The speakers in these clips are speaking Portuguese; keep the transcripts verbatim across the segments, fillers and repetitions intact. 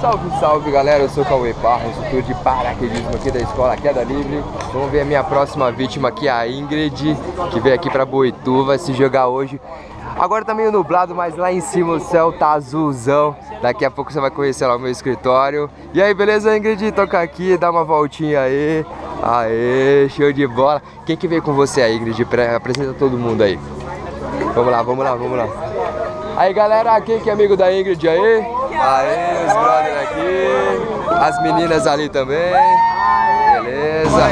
Salve, salve galera, eu sou o Cauê Parra, instrutor de paraquedismo aqui da escola Queda Livre. Vamos ver a minha próxima vítima aqui, a Ingrid, que veio aqui pra Boituva, vai se jogar hoje. Agora tá meio nublado, mas lá em cima o céu tá azulzão. Daqui a pouco você vai conhecer lá o meu escritório. E aí, beleza, Ingrid? Toca aqui, dá uma voltinha aí. Aê, show de bola. Quem que veio com você aí, Ingrid? Apresenta todo mundo aí. Vamos lá, vamos lá, vamos lá. Aí, galera, quem que é amigo da Ingrid aí? Aí, os brothers aqui. As meninas ali também. Beleza.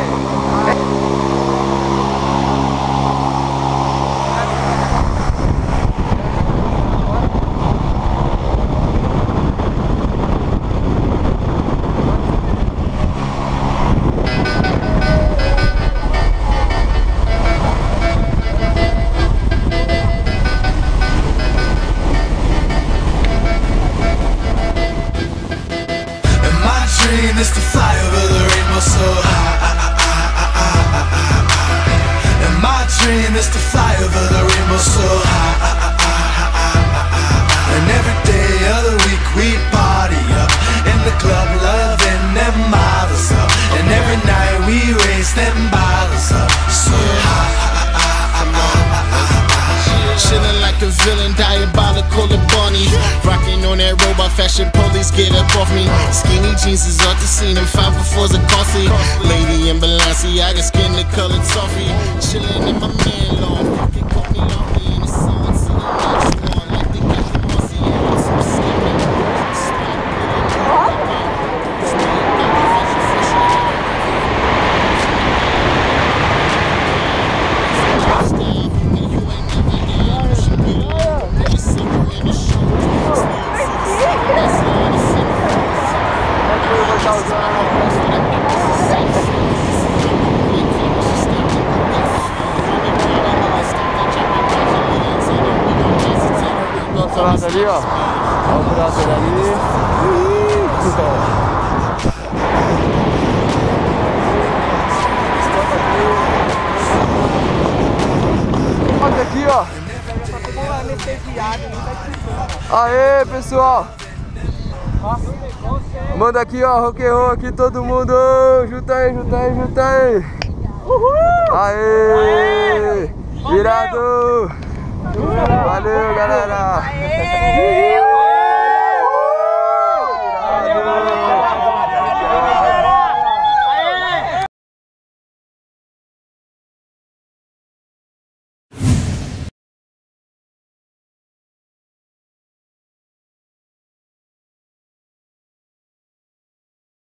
Is to fly over the rainbow so high. And my dream is to fly over the rainbow so high. And every day of the week we party up in the club, loving them models up. And every night we raise them bottles up so high. Chillin' like a villain, diabolical and bunny. Rocking on that robot fashion, police get up off me. Skinny jeans is off the scene, and five for fours are costly. Lady in Balenciaga, skin the colored toffee. Chillin' in my man lawn, pocket caught me lonely in the sun. See the lights on like they got the mossy on some skinny. Nosso lado ali, ó. Olha o braço ali. Olha aqui, ó. Aê, pessoal. Manda aqui, ó, rock and roll aqui, todo mundo. Junta aí, junta aí, junta aí. Uhul. Aê. Virado. Valeu, galera! Aê!